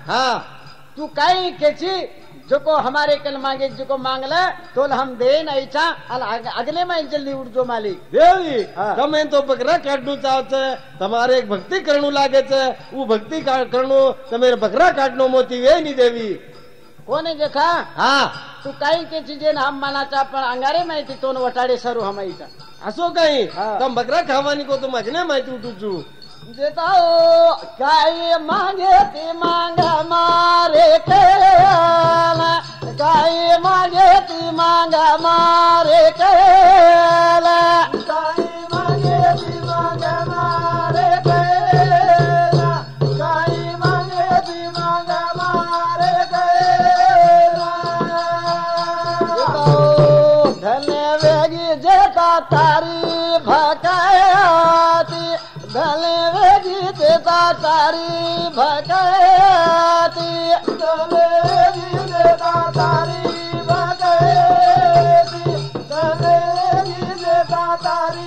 हाँ तू कहीं केची जो को हमारे कल मांगे जो को मांग ले तो हम दे नहीं चा अगले में जल्दी उठ जो मालिक देवी हाँ। તમે તો બકરા કાઢનું ચાવ છે તમારે એક ભક્તિ કરણું લાગે છે હું ભક્તિ કરણું તમે બકરા કાઢનો મોતી વે ની દેવી कोने देखा હા तू कहीं के चीजें हम माना चा पण अंगारे में थी तो वटाड़े सरू हम ईचा આસો કઈ હા। તમે બકરા ખાવાની કો તો મગને માહિતી ઉઠું છું देता हो गाय मांगे ती मांग मारे केला गाय मांगे ती मांग मारे केला गाय मांगे ती मांग मारे केला गाय मांगे ती मांग मारे केला धन वेगी जेता तारी भकायाती धले वेगी देता तारी भगती धले वेगी देता तारी भगती धले वेगी देता तारी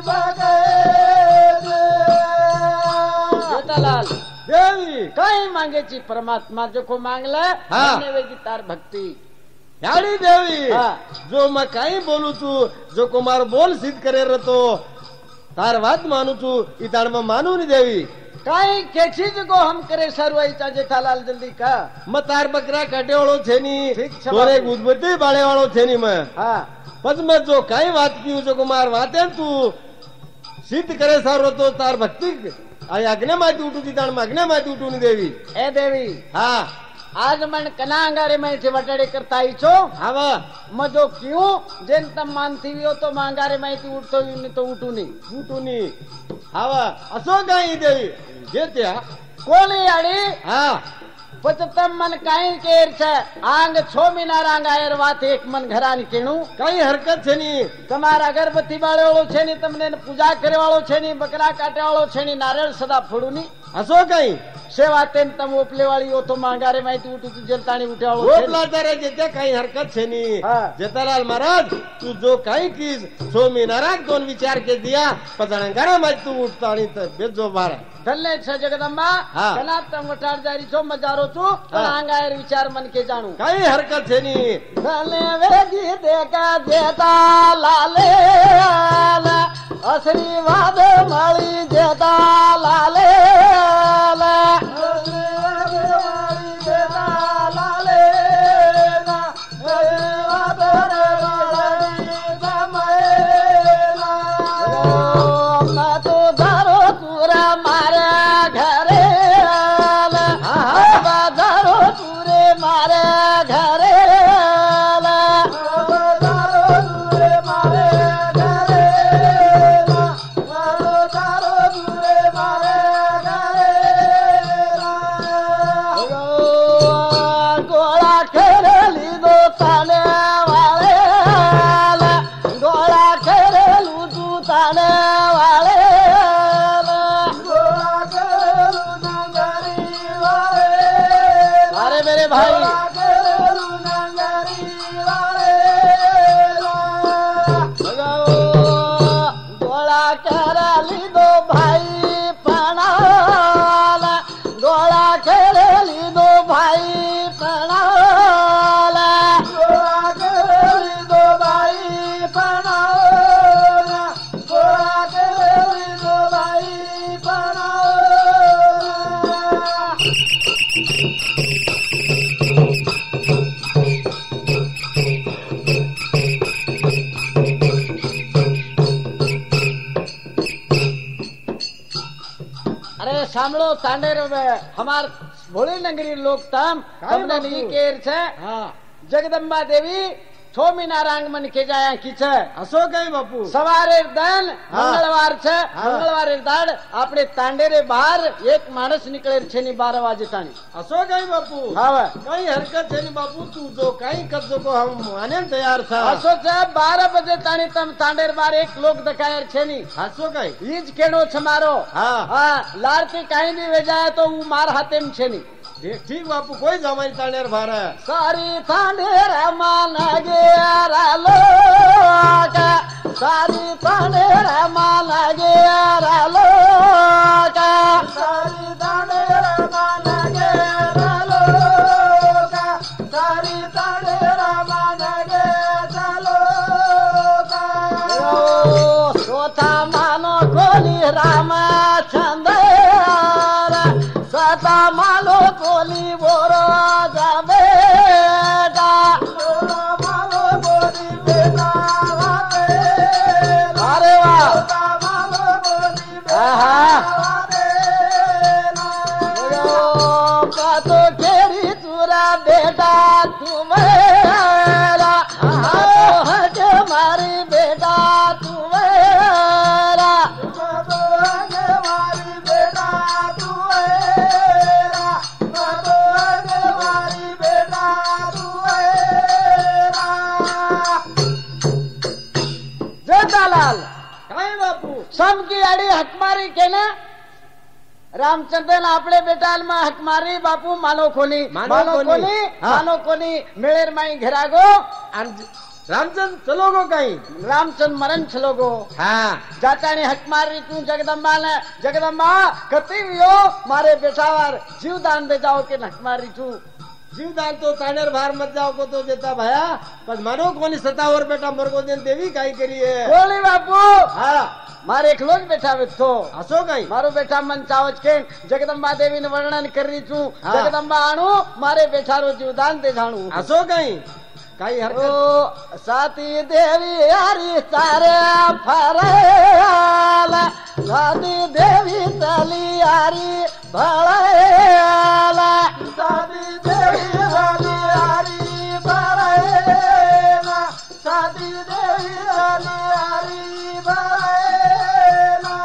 भगती जेठालाल દેવી कहीं मांगे ची परमात्मा जो को मांग ले हाँ। धन्य वेगी तार भक्ति યાડી દેવી હા। જો मैं કઈ બોલું છું જો કો મારો બોલ સિદ્ધ કરે રતો તાર વાત માનું છું ઈ તારમાં માનું ની દેવી कहीं केची को हम करे सरवाई चा जेठालाल जल्दी का मैं तार बकरा काटे वाળો છે ની ઠીક છે તોરે બાપુ। ઉદબત્તી બાળે વાળો છે ની मैं हाँ પછી मैं जो કઈ વાત કીધું જો કો માર વાતે તું સિદ્ધ કરે સારો તો તાર ભક્તિ આ અગ્ને માથી ઉઠું તી તાણ અગ્ને માથી ઉઠું ની દેવી ए देवी હા आज मन कना अंगारे में थे वटाड़े करता ही छो આવા मजो क्यों जेन तम मानती हो तो मांगारे में थी उठतो ही नहीं तो उठू नहीं ઉઠું ની આવા અસો કઈ દેવી જે ત્યાં कोली आड़ी હા पचतम मन काई केर छे आंग 6 महीना रांग आयर वात एक मन घरानी केणु કઈ હરકત છે ની તમારા અગરબત્તી બાળે વાળો છે ની તમને પૂજા કરે વાળો છે ની બકરા કાટે વાળો છે ની નારિયેળ સદા ફોડું ની અસો કઈ સેવા તેમ તમ ઓપલે વાળી ઓ તો मांगारे में थी उठू जलतानी उठे वाળો છે ઓપલા તારે જેતે કઈ હરકત છે ની હા। જેતાલાલ મહારાજ તું જો કઈ કીસ સોમી નારાજ दोन विचार के दिया पचाणा घरा में तू उठताणी तो बेजो बारा धन्य छ जगदम्बा हाँ। कना तम वटाड़ जारी छो मजारो छू पण हाँ। आंगायर विचार मन के जाणू कई हरकत છે ની धन्य वेगी देगा देता लाले आशीर्वाद मळी देता लाले मैं तो दारो तुरा मारे घरे दारो तुरे मारे घरे गोळा खेळली दो ताने वाले गोळा खेळलू तू ताने वाले अरे मेरे भाई गोळा खेळली दो भाई पणाला गोळा खेळली दो भाई पणाला गोळा खेळली दो भाई पणाला गोळा खेळली दो भाई पणाला अरे સાંભળો તાંડેર हमार भोली नगरी लोग तम તમને બાપુ? ની કેર છે હા जगदम्बा देवी 6 મહિના રાંગ मन के जाया की છે અસો કઈ બાપુ સવારે દન હા। મંગળવાર છે હા। મંગળવારે દાડ આપણે તાંડેરે બહાર એક માણસ નીકળે છે ની 12 વાગે તાણી અસો કઈ બાપુ હવે કઈ હરકત છે ની બાપુ તું જો કઈ કરજો કો હમ માને ને તૈયાર થા અસો છે 12 બજે તાણી તમ તાંડેર બાર એક લોક દકાયર છે ની હાસો કઈ ઈજ કેણો છે મારો હા હા લાડથી કાઈ બી વેજાય તો હું માર હાથેમ છે ની ठीक बापू कोई जमाई तानेर भारा सारी तांडेर मान गेरा लोक सारी तांडेर मान गेरा लोक सारी तांडेर मान गेरा सता मालो कोली बोरो बेटा मालो कोली बेटा अरे वाह तो केरी चूरा बेटा तुम्हारा मारी बेटा तुम्हारा मारी बेटा तुम्हारा मारी बेटा तुम्हारा जेठालाल काय बापू सम की आड़ी हकमारी के ना रामचंद्र आपले बेटाल में हकमारी बापू मानो खोली मानो खोली मेळेर माई घेरा गो रामचंद चलो गो काही रामचंद मरण चलो गो हाँ जाता ने हकमारी तू जगदम्बा ने जगदम्बा कती वियो मारे बेटावर जीवदान दे जाओ के हकमारी तू जीवदान तो तानेर बाहर मत जाओ को तो देता भया पर मानो कोनी सतावर बेटा मरगो देन देवी काई करी है बोली बापू हाँ मारे एक लोग बैठा तो हसो काही मारो बेटा मन चावच के जगदम्बा देवी ने वर्णन कर रही छू जगदम्बा आणू मारे बेटा रो जीवदान दे जाणू हसो काही हरकत साती देवी यारी सारे फरेला साती देवी चली यारी भळेला साती देवी चली यारी भळेला साती देवी चली यारी भळेला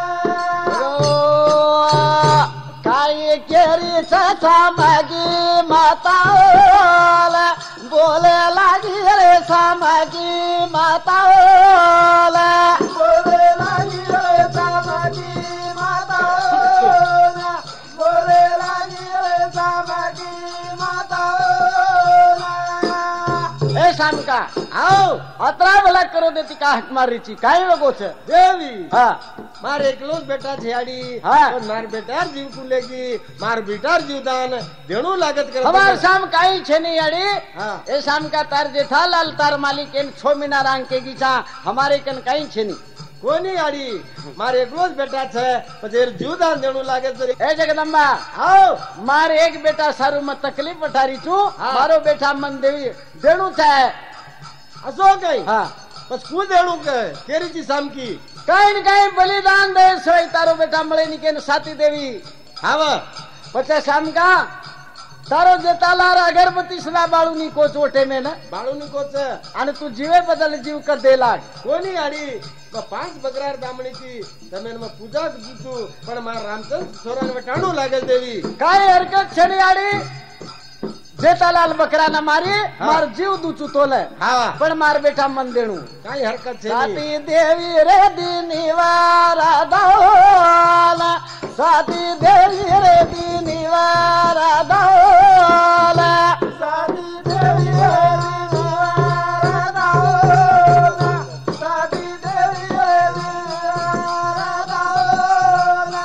काय केरी चाचा मागी माताला बोले लागी रे सामागी माताला बोले लागी रे सामागी माताला बोले लागी रे सामागी माताला ए शामका आओ अतरा भला करो देती का हक मारीची काय लगो छे देवी हाँ मार एकलोज बेटा छेड़ी हाँ मार बेटार जीव कुलेगी मार बेटार जीवदान देणु लागत कर हमार शाम काई छे नहीं अड़ी हाँ ए शाम का तार जेठालाल तार मालिक इन 6 महीना रांग के गीचा हमारे कन काई छे नहीं कोनी आड़ी मार एकलोज बेटा छे पछेर जीवदान देणु लागे तो ए जगदम्बा आओ मार एक बेटा सारू में तकलीफ पठारी छू हाँ। मारो बेटा मन देवी देणु छे हसो काही हाँ बस कु देणु के केरी ची साम की कई न कई बलिदान दे सोई तारो बेटा मळे नी के साती देवी हावा पछे शाम का तारो जेतालार अगरबत्ती सदा बाळू नी को चोटे में ना बाळू नी को छे आणि तू जीवे बदल जीव कर दे लाग कोनी आड़ी 5 बकरार दामणी की तमेन में पूजा दूचू पण मार रामचंद्र छोरान में टाणू लागे देवी काय हरकत छे नी आड़ी जेतालाल बकरा न मारी मार जीव दूचू तोले हाँ पण मार बेटा मन देणू काही हरकत छे साती देवी रे दीनिवारा दौला साती देवी रे दीनिवारा दौला साती देवी रे दीनिवारा दौला साती देवी रे दीनिवारा दौला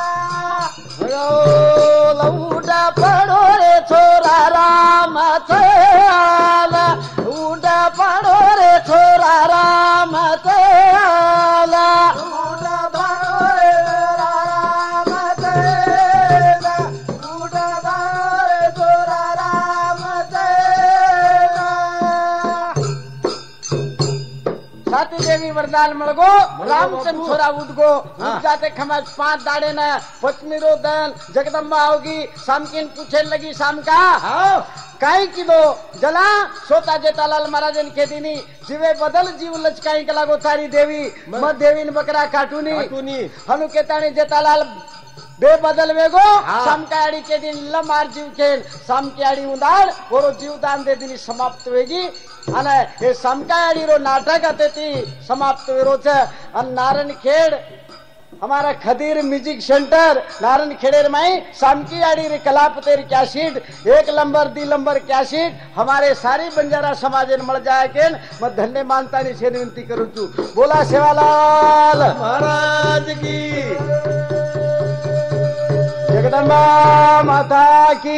लौटा पड़ो रे छोरा राम चला उड़ा पड़ो रे छोरा राम चला उड़ा पड़ो रे राम चला उड़ा पड़ो रे छोरा राम चला साती देवी वरदान मळगो रामचंद्र छोरा उठगो उठ जाते खमाज 5 दाड़े न पत्नी रो दन जगदम्बा होगी शामकिन पूछे लगी शाम का हाँ काई की दो जला सोता जेतालाल महाराजन के दिनी जीवे बदल जीव लचकाई कला गो तारी देवी मत देवी न बकरा काटूनी हनु के ताणी जेतालाल बे बदल वेगो शाम का आड़ी के दिन लमार जीव खेल शाम की आड़ी उदार और जीवदान दे दिन समाप्त होगी अने ये शाम का आड़ी रो नाटक आते थी समाप्त वेरो छे अन नारायण खेड़ हमारा खदीर म्यूजिक सेंटर नारायण खेड़ेर माई शाम की आड़ी रे कलापतेर कैसेट 1 नंबर 2 नंबर कैसेट हमारे सारी बंजारा समाज मल जाए के मैं धन्य मानता नहीं से विनती करूँ छू बोला सेवालाल महाराज की जगदम्बा माता की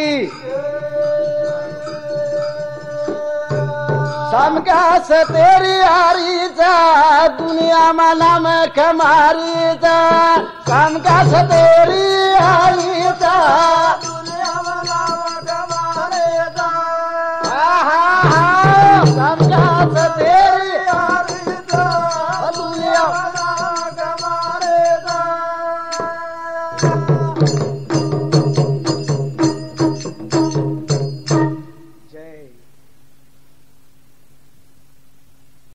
शाम का से तेरी हारी जा दुनिया में नाम कमारी जा शाम का से तेरी हारी जा समझा सते